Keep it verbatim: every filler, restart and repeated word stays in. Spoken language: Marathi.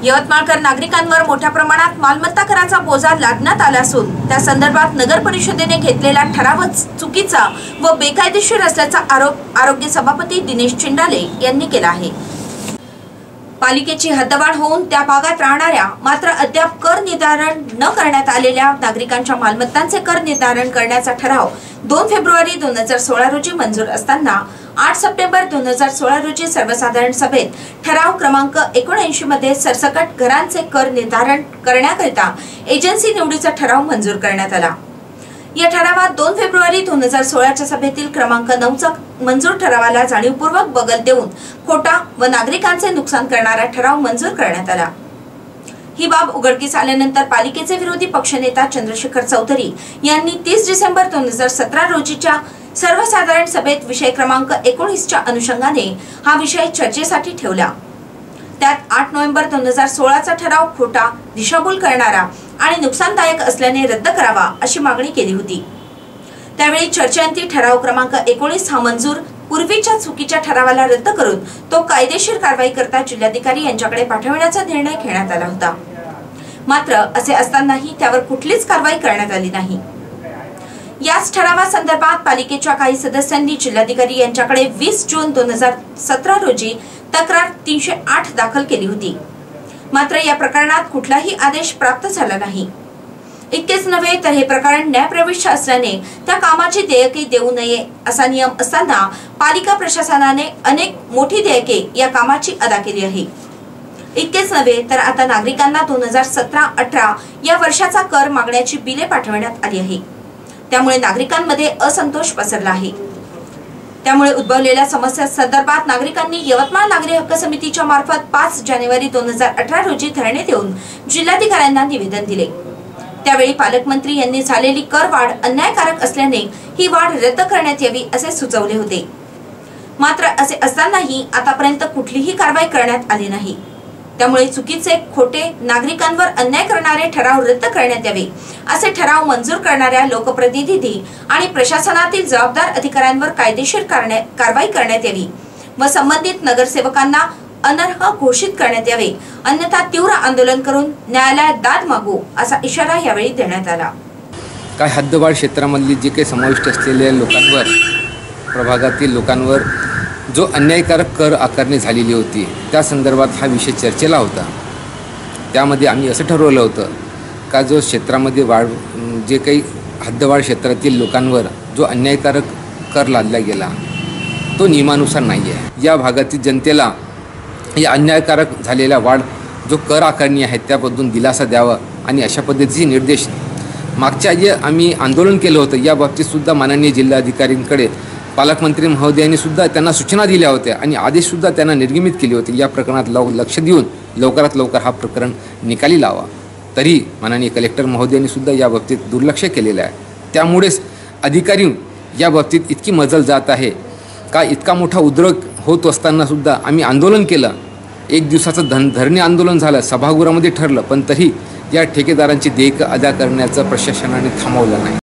यवतमाळकर नागरिकांवर मोठ्या प्रमाणात मालमत्ता कराचा बोजा लादण्यात आला असून त्या संदर्भात नगर परिषदेने घेतलेला ठरावच चुकीचा व बेकायदेशीर असल्याचा आरोप आरोग्य सभापती दिनेश चिंडाले यांनी केला आहे। पालिकेची हद्दवाढ होऊन त्या भागात राहणाऱ्या मात्र अद्याप कर निर्धारण न करण्यात आलेल्या नागरिकांच्या मालमत्तांचे कर निर्धारण करण्याचा ठराव दोन फेब्रुवारी दोन हजार सोळा रोजी मंजूर असताना आठ सप्टेंबर दोन हजार सोळा रोजी सर्वसाधारण सभेत ठराव क्रमांक एकोणऐंशी मध्ये सरसकट घरांचे कर निर्धारण करण्याकरिता एजन्सी निवडीचा ठराव मंजूर करण्यात आला। या ठरावात दोन फेब्रुवारी दोन हजार सोळाच्या सभेतील क्रमांक नऊचा मंजूर ठरावाला जाणीवपूर्वक बगल देऊन खोटा व नागरिकांचे नुकसान करणारा ठराव मंजूर करण्यात आला। ही बाब उघडकीस आल्यानंतर पालिकेचे विरोधी पक्षनेता चंद्रशेखर चौधरी यांनी तीस डिसेंबर दोन हजार सतरा रोजीच्या सर्वसाधारण सभेत विषय क्रमांक एकोणीस च्या अनुषंगाने हा विषय चर्चेसाठी ठेवला। त्यात आठ नोव्हेंबर दोन हजार सोळा चा ठराव खोटा, दिशाभूल करणारा आणि नुकसानदायक असल्याने रद्द करावा अशी मागणी केली होती। त्यावेळी चर्चेअंती ठराव क्रमांक एकोणीस हा मंजूर पूर्वीच्या चुकीच्या ठरावाला रद्द करून तो कायदेशीर कारवाई करता जिल्हाधिकारी यांच्याकडे पाठवण्याचा निर्णय घेण्यात आला होता। मात्र असे असतानाही त्यावर कुठलीच कारवाई करण्यात आली नाही। याच ठरावासंदर्भात पालिकेच्या काही सदस्यांनी जिल्हाधिकारी यांच्याकडे वीस जून दोन हजार सतरा रोजी तक्रार तीनशे आठ दाखल केली होती। मात्र या प्रकरणात कुठलाही आदेश प्राप्त झाला नाही। इतकेच नव्हे तर हे प्रकरण न्यायप्रविष्ट असल्याने त्या कामाची देयके देऊ नये असा नियम असताना पालिका प्रशासनाने अनेक मोठी देयके या कामाची अदा केली आहे। इतकेच नव्हे तर आता नागरिकांना दोन हजार सतरा अठरा या वर्षाचा कर मागण्याची बिले पाठवण्यात आली आहे। त्यामुळे नागरिकांमध्ये असंतोष पसरला आहे। त्यामुळे उद्भवलेल्या समस्या संदर्भात नागरिकांनी यवतमाळ नागरी हक्क समितीच्या मार्फत पाच जानेवारी दोन हजार अठरा रोजी धरणे देऊन जिल्हाधिकाऱ्यांना निवेदन दिले। त्यावेळी पालकमंत्री यांनी झालेली कर वाढ अन्यायकारक असल्याने ही वाढ रद्द करण्यात यावी असे सुचवले होते। मात्र असे असतानाही आतापर्यंत कुठलीही कारवाई करण्यात आली नाही। त्यामुळे चुकीचे, खोटे, नागरिकांवर अन्याय करणारे ठराव रद्द करण्यात यावे असे ठराव मंजूर करणाऱ्या लोकप्रतिनिधी आणि प्रशासनातील जबाबदार अधिकाऱ्यांवर कायदेशीर कारवाई करण्यात यावी व संबंधित नगरसेवकांना अनर्ह घोषित करण्यात यावे, अन्यथा तीव्र आंदोलन करून न्यायालयात दाद मागू असा इशारा यावेळी देण्यात आला। काय हद्दवाढ क्षेत्रामधली जे काही समाविष्ट असलेल्या लोकांवर, प्रभागातील लोकांवर जो अन्यायकारक कर आकारणी झालेली होती त्या संदर्भात हा विषय चर्चेला होता। त्यामध्ये आम्ही असं ठरवलं होतं का जो क्षेत्रामध्ये वाढ जे काही हद्दवाढ क्षेत्रातील लोकांवर जो अन्यायकारक कर लादला गेला तो नियमानुसार नाही आहे। या भागातील जनतेला या अन्यायकारक झालेल्या वाढ जो कर आकारणी आहे त्याबद्दल दिलासा द्यावा आणि अशा पद्धतीचे निर्देश मागच्या जे आम्ही आंदोलन केलं होतं या बाबतीत सुद्धा माननीय जिल्हाधिकाऱ्यांकडे पालकमंत्री महोदयांनी सुद्धा त्यांना सूचना दिल्या होत्या आणि आदेश सुद्धा त्यांना निर्गमित केले होते। या प्रकरणात लव लक्ष देऊन लवकरात लवकर हा प्रकरण निकाली लावा। तरी माननीय कलेक्टर महोदयांनी सुद्धा या बाबतीत दुर्लक्ष केलेलं आहे। त्यामुळेच अधिकारी या बाबतीत इतकी मजल जात आहे का इतका मोठा उद्रेक होत असताना सुद्धा आम्ही आंदोलन केलं। एक दिवसाचं धन धरणे आंदोलन झालं, सभागृहामध्ये ठरलं, पण तरी या ठेकेदारांची देयकं अदा करण्याचं प्रशासनाने थांबवलं नाही।